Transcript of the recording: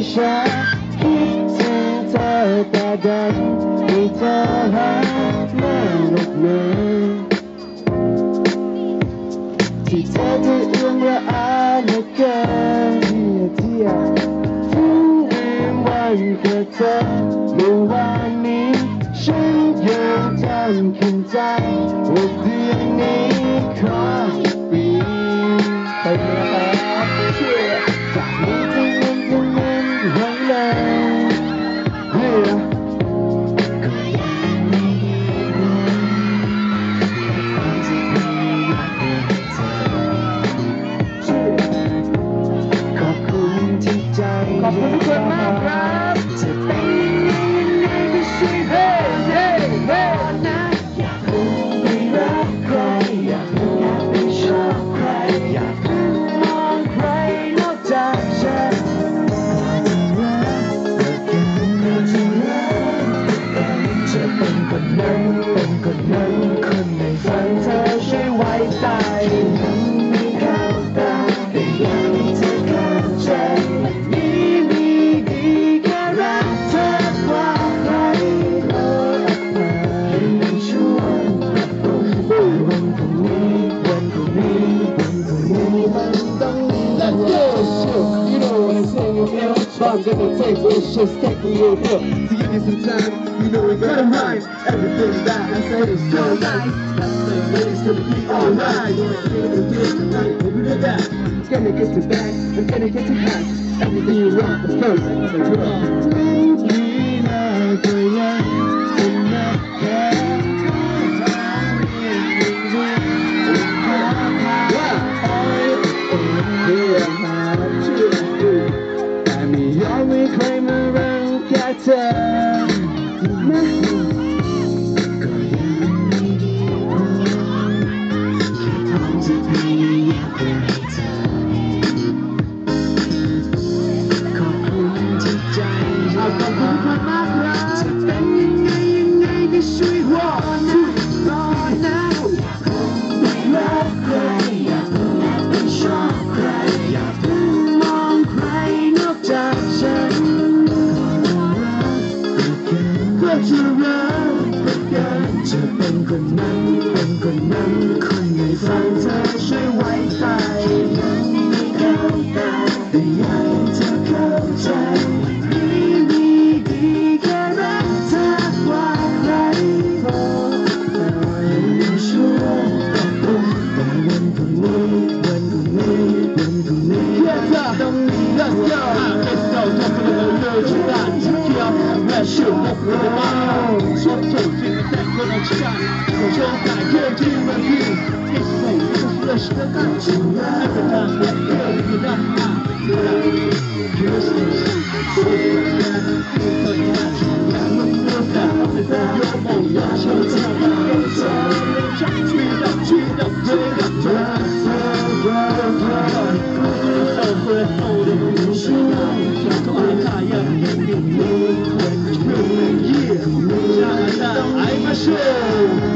ฉันคิดถึงเธอแต่ดันไม่เจอหาไม่รักเลยที่เธอจะเอื้อมระอาเหลือเกินเที่ยวถึงลืมวันเกิดเธอเมื่อวานนี้ฉันยังจำขึ้นใจว่าเดือนนี้ขอปีไปนะครับเชื่อจากนี้ถึงนั้นถึงนั้นวันเลยเฮ้ยก็ยังไม่ดีขอบคุณที่ใจขอบคุณทุกคนมากครับจะเป็นยังไงก็ช่วยเฮ้เฮ้เฮ้นะอยากรู้ไม่รักใครอยากรู้อยากไม่ชอบใครอยากมองใครนอกจากฉันจะเป็นคนนั้นเป็นคนนั้นคนในฝันเธอช่วยไว้ใจยังไม่เข้าตาแต่ยังจะเข้าใจมีดีแค่รักเธอกว่าใครขออภัยในช่วงวันพรุ่งนี้วันพรุ่งนี้วันพรุ่งนี้มันต้อง Let's go shit you know what I'm saying you know I'm gonna take this shit stick with you to give you some time you know we gotta hide everything that I say is so nice that's the way it's gonna be alright you're gonna do it tonight we'll do that gonna get you back I'm gonna get you back everything you want the first and the drug maybe now for you and not careไม่เคยมารังแกเธอนะก็ยังไม่ดีพอแค่พร้อมจะพยายามเพื่อให้เธอขอบคุณที่ใจขอบคุณทุกคนมากครับจะเป็นยังไงก็ช่วยบอกนะบอกนะไม่รักใครอยากรู้อยากไม่ชอบใครอยากมองใครนอกจากฉันจะรักกันจะเป็นคนนั้นเป็นคนนั้นคนในฝันเธอช่วยไว้ใจยังไม่เข้าตาแต่อยากจะเข้าใจมีดีแค่รักเธอกว่าใครพอยังชั่วแต่วันพรุ่งนี้วันพรุ่งนี้วันพรุ่งนี้แค่เธอต้อง Let's go Let's go ทำให้เราเลิกฉันได้เกี่ยวและเชื่อมกับเรา说走进在各种期待，我就在夜听闻听，一起为这个热血的感情，那个他我热烈的爱，有些事，所以我不可以让我们多感，有梦有求，只要有责任，去到追到，社会后的无数，快太阳的命运，when you yeah。I'm a show